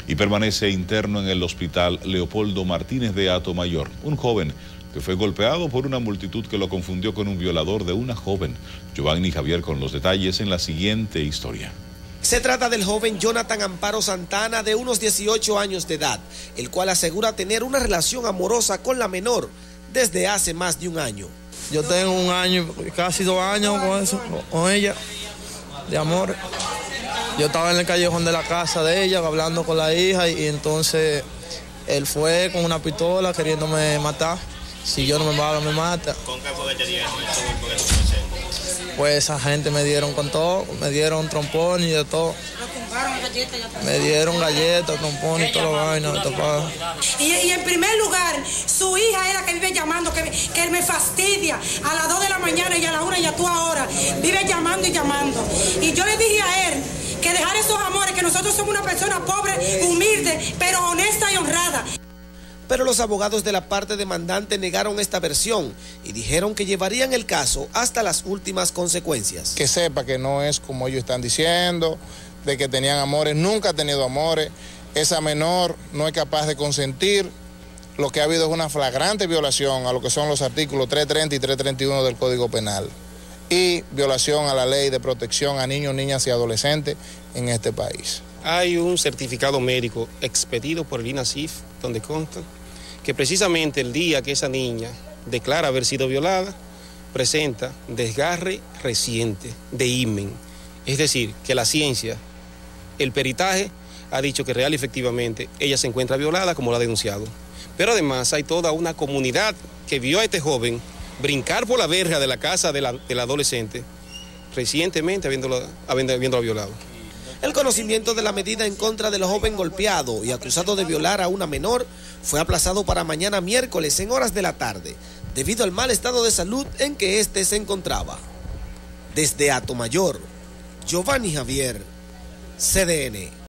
y permanece interno en el hospital Leopoldo Martínez de Atomayor. Un joven que fue golpeado por una multitud que lo confundió con un violador de una joven. Giovanni Javier con los detalles en la siguiente historia. Se trata del joven Jonathan Amparo Santana, de unos 18 años de edad, el cual asegura tener una relación amorosa con la menor desde hace más de un año. Yo tengo un año, casi 2 años con ella, de amor. Yo estaba en el callejón de la casa de ella hablando con la hija y entonces él fue con una pistola queriéndome matar. Si yo no me bajo, me mata. ¿Con qué fue que tenía eso? Pues esa gente me dieron con todo, me dieron trompón y de todo. Me dieron galletas, trompón y todo lo vaina. Y en primer lugar, su hija es la que vive llamando, que me fastidia. A las 2 de la mañana y a la 1 y a tú ahora. Vive llamando y llamando. Y yo le dije a él que dejara esos amores, que nosotros somos una persona pobre, humilde, pero honesta y honrada. Pero los abogados de la parte demandante negaron esta versión y dijeron que llevarían el caso hasta las últimas consecuencias. Que sepa que no es como ellos están diciendo, de que tenían amores, nunca ha tenido amores. Esa menor no es capaz de consentir. Lo que ha habido es una flagrante violación a lo que son los artículos 330 y 331 del Código Penal y violación a la ley de protección a niños, niñas y adolescentes en este país. Hay un certificado médico expedido por el INASIF donde consta que precisamente el día que esa niña declara haber sido violada, presenta desgarre reciente de himen. Es decir, que la ciencia, el peritaje, ha dicho que real y efectivamente ella se encuentra violada como lo ha denunciado. Pero además hay toda una comunidad que vio a este joven brincar por la verja de la casa del adolescente recientemente habiéndola violado. El conocimiento de la medida en contra del joven golpeado y acusado de violar a una menor fue aplazado para mañana miércoles en horas de la tarde, debido al mal estado de salud en que éste se encontraba. Desde Atomayor, Giovanni Javier, CDN.